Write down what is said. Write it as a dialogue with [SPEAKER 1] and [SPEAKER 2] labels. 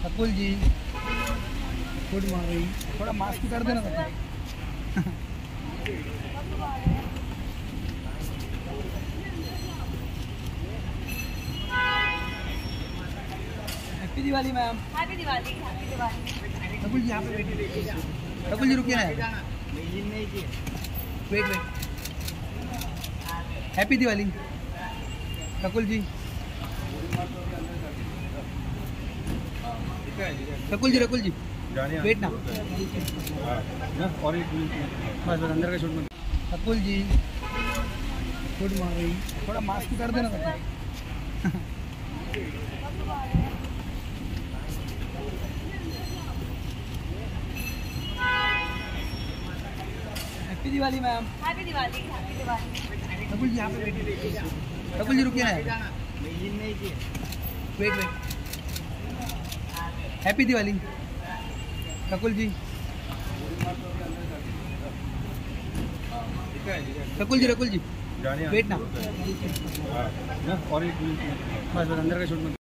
[SPEAKER 1] अकुल ji, good morning. थोड़ा mask कर देना था। Happy Diwali ma'am.
[SPEAKER 2] Happy Diwali, happy Diwali.
[SPEAKER 1] Akul ji यहाँ पे वेट। अकुल जी रुकिए ना, wait wait. Happy Diwali Akul जी। रकुल जी वेट ना,
[SPEAKER 3] और
[SPEAKER 1] बस अंदर का शूट में। Akul ji, good morning. थोड़ा मास्क कर देना था। Happy Diwali ma'am.
[SPEAKER 2] Happy Diwali, happy Diwali.
[SPEAKER 1] Rakul ji यहाँ पे वेट। रकुल जी रुकिए ना, wait wait. Happy Diwali Rakul ji. Rakul ji wait ना,
[SPEAKER 3] और
[SPEAKER 1] बस अंदर का शूट में।